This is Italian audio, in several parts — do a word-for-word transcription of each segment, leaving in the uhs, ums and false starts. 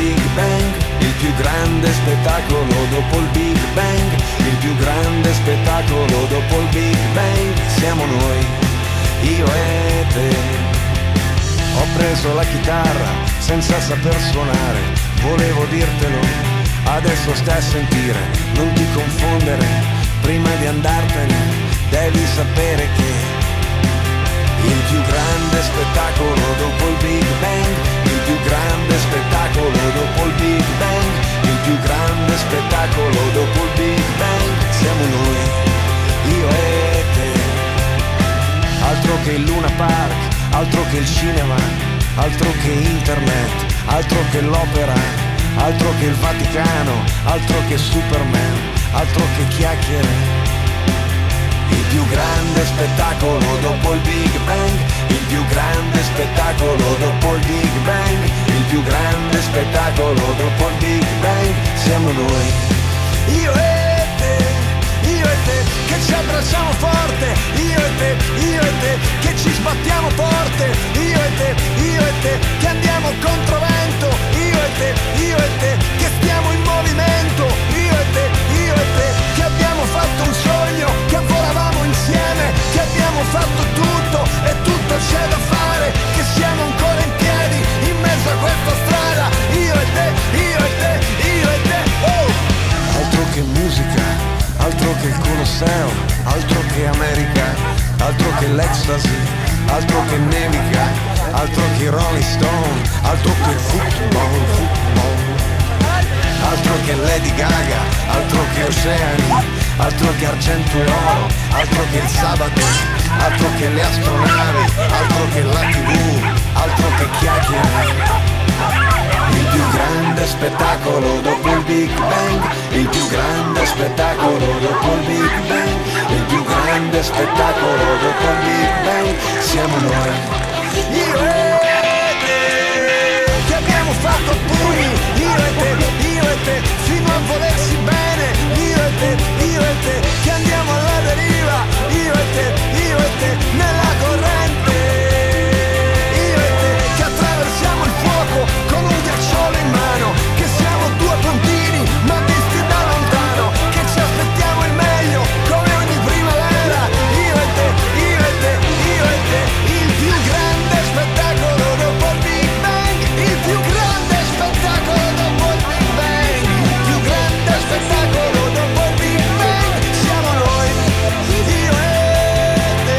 Big Bang, il più grande spettacolo dopo il Big Bang, il più grande spettacolo dopo il Big Bang, siamo noi, io e te. Ho preso la chitarra senza saper suonare, volevo dirtelo, adesso stai a sentire, non ti confondere, prima di andartene devi sapere che il più grande spettacolo dopo il Big Bang, il più grande spettacolo dopo il Big Bang, il più grande spettacolo dopo il Big Bang, siamo noi, io e te. Altro che il Luna Park, altro che il cinema, altro che internet, altro che l'opera, altro che il Vaticano, altro che Superman, altro che chiacchiere. Il più grande spettacolo dopo il Big Bang, il più grande spettacolo dopo il Big Bang, il più grande spettacolo dopo il Big Bang, siamo noi, io e te, io e te, che ci abbracciamo forte, io e te, io e te, che ci sbattiamo forte, io e te, io e te, che andiamo controvento, io e te, io e te, che stiamo in movimento, io e te, io e te, che abbiamo fatto un sogno, che volavamo insieme, che abbiamo fatto tutto e tutto c'è da fare, che siamo ancora in piedi in mezzo a questa strada, io e te, io e te, io e te, uh! Altro che musica, altro che il Colosseo, altro che America, altro che l'ecstasy, altro che nevica, altro che Rolling Stone, altro che football, football, altro che Lady Gaga, altro che oceani, altro che argento e oro, altro che il sabato, altro che le astronavi, altro che la tivù, altro che chiacchiere. Il più grande spettacolo dopo il Big Bang, il più grande spettacolo dopo il Big Bang, il più grande spettacolo dopo il Big Bang, siamo noi, io e te, che abbiamo fatto pugni, io e te, io e te, fino a volersi bene, io e te, io e te, che andiamo alla deriva, io e te, io e te, nella corrente, io e te, che attraversiamo il fuoco con un ghiacciolo in mano, che siamo due puntini ma visti da lontano, che ci aspettiamo il meglio come ogni primavera, io e te, io e te, io e te, il più grande spettacolo dopo il Big Bang, il più grande spettacolo dopo il Big Bang, il più grande spettacolo dopo il Big Bang, siamo noi, io e te.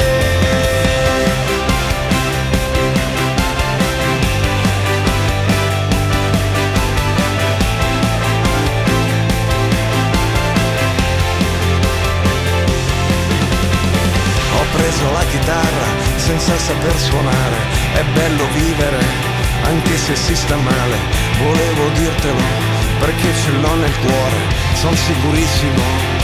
Ho preso la chitarra senza saper suonare, è bello vivere anche se si sta male, volevo dirtelo perché ce l'ho nel cuore, son sicurissimo